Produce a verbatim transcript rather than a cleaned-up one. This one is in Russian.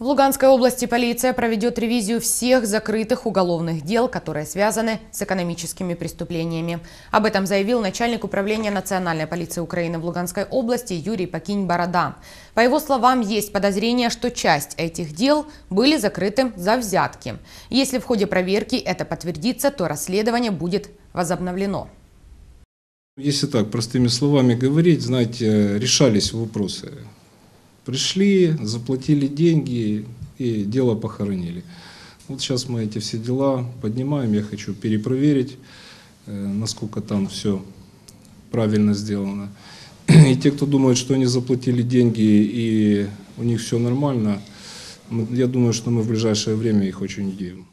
В Луганской области полиция проведет ревизию всех закрытых уголовных дел, которые связаны с экономическими преступлениями. Об этом заявил начальник управления Национальной полиции Украины в Луганской области Юрий Покинь-Борода. По его словам, есть подозрение, что часть этих дел были закрыты за взятки. Если в ходе проверки это подтвердится, то расследование будет возобновлено. Если так, простыми словами говорить, знаете, решались вопросы. Пришли, заплатили деньги и дело похоронили. Вот сейчас мы эти все дела поднимаем, я хочу перепроверить, насколько там все правильно сделано. И те, кто думает, что они заплатили деньги и у них все нормально, я думаю, что мы в ближайшее время их очень удивим.